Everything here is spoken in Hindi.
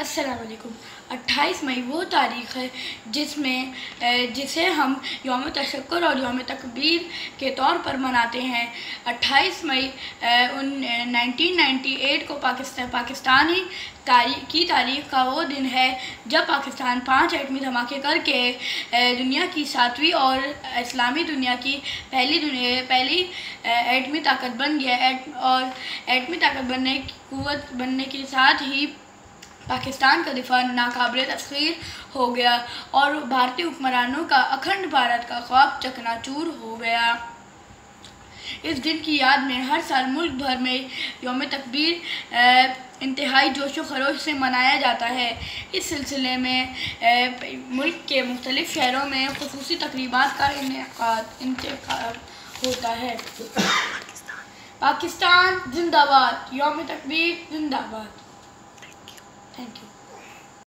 अस्सलाम वालेकुम। 28 मई वो तारीख़ है जिसे हम यौम तशक्कुर और यौम तकबीर के तौर पर मनाते हैं। 28 मई 1998 को पाकिस्तानी तारीख़ का वो दिन है जब पाकिस्तान 5 एटमी धमाके करके दुनिया की 7वीं और इस्लामी दुनिया की पहली एटमी ताकत बन गया। और एटमी ताकत कुव्वत बनने के साथ ही पाकिस्तान का दिफा नाकाबिले तस्खीर हो गया और भारतीय हुक्मरानों का अखंड भारत का ख्वाब चकनाचूर हो गया। इस दिन की याद में हर साल मुल्क भर में यौम तकबीर इंतहाई जोशो खरोश से मनाया जाता है। इस सिलसिले में मुल्क के मुख्तलिफ शहरों में खुसूसी तकरीबात का इनेकाद होता है। पाकिस्तान जिंदाबाद, यौम तकबीर जिंदाबाद। Thank you.